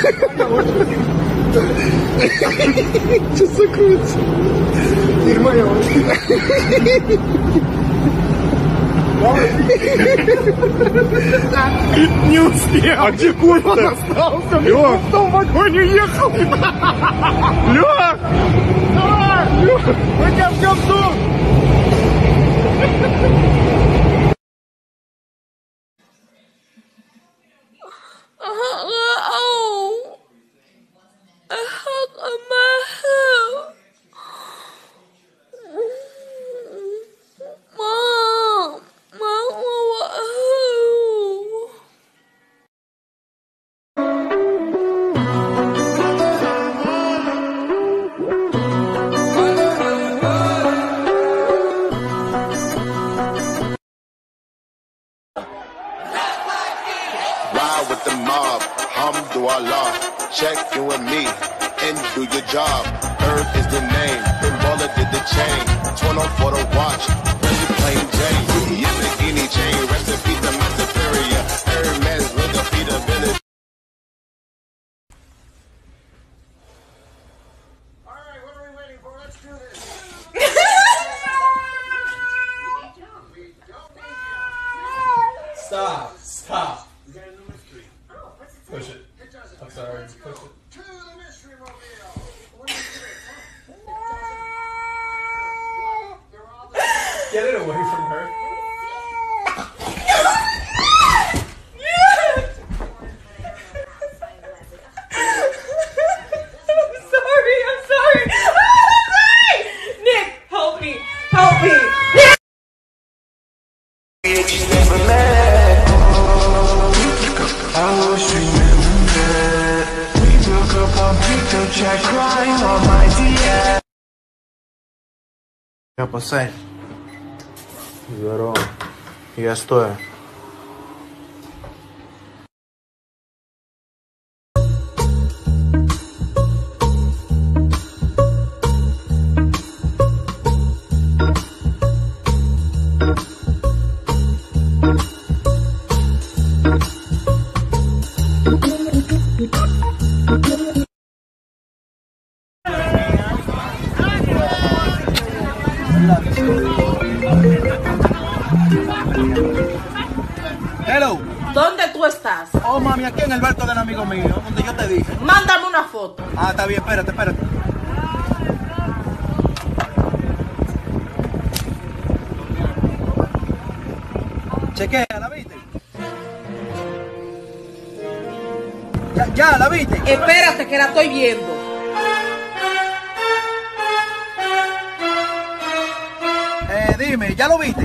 Что закрутится? Нормально. Не успел. А где Коль-то? Он остался. Лёх. В том вагоне ехал. Лёх. Давай. Лёх. Мы тебя ждем тут. With the mob, Allah, check you and me, and do your job. Herb is the name, and Baller did the chain. 20 for the watch, really plain Jane. Yamagini chain, recipe to my superior. Hermes with the featability. Alright, what are we waiting for? Let's do this. Stop, stop. Push it. I'm sorry. Push it. To the mystery mobile. Get it away from her. I'm sorry. Nick, help me. Help me. Я посадь. Здорово. Я стоя. Hello. ¿Dónde tú estás? Oh, mami, aquí en el barco del amigo mío, donde yo te dije. Mándame una foto. Ah, está bien, espérate. Chequea, ¿la viste? Ya, ¿la viste? Espérate que la estoy viendo. Dime, ¿ya lo viste?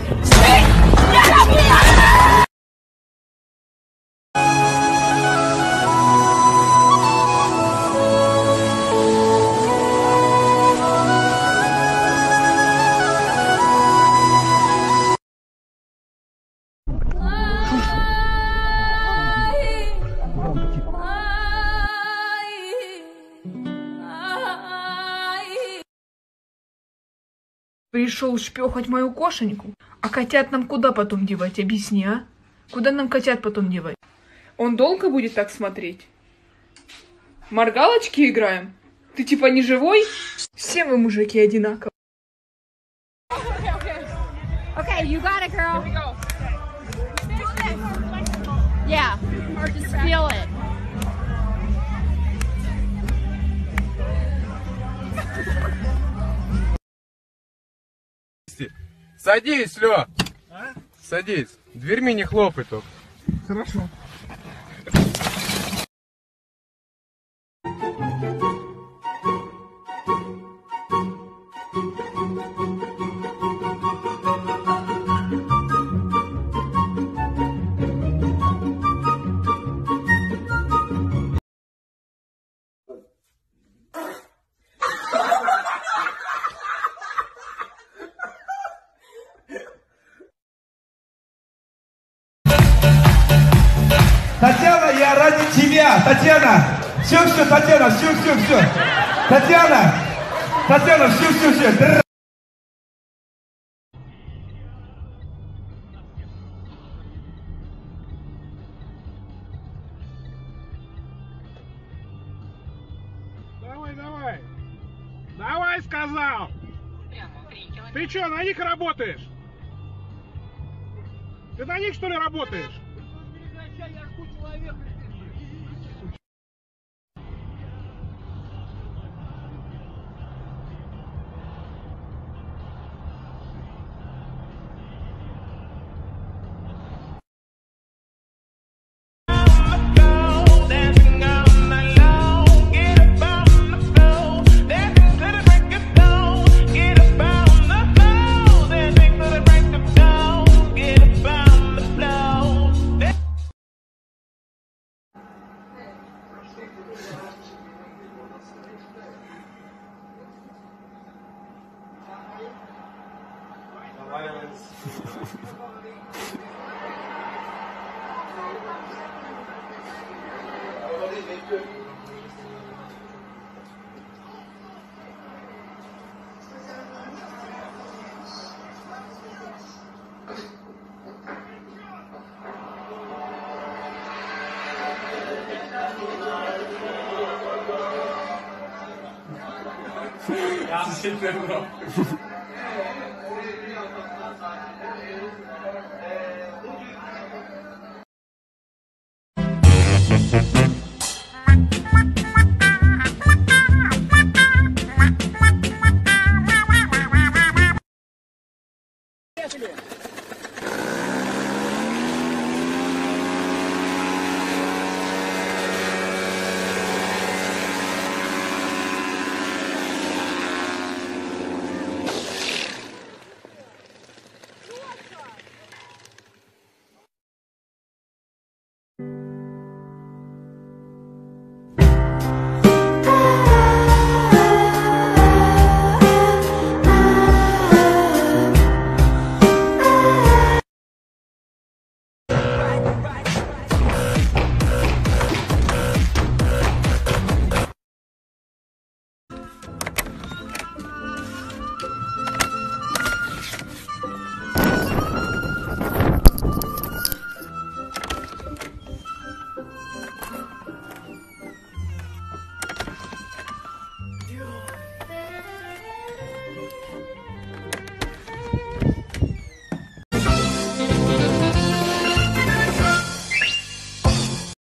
Пришел шпёхать мою кошеньку. А котят нам куда потом девать? Объясни, а? Куда нам котят потом девать? Он долго будет так смотреть? Моргалочки играем? Ты типа не живой? Все вы мужики одинаковые. Okay, you got it, girl. Here we go. Yeah, or just feel it. Садись, Лёх. А? Садись. Дверьми не хлопай только. Хорошо. Татьяна, я ради тебя, Татьяна. Все, Татьяна, все. Татьяна, все. Давай, давай. Давай, сказал. Ты что, на них работаешь? Ты на них, что ли, работаешь? Ja, das steht mir drauf.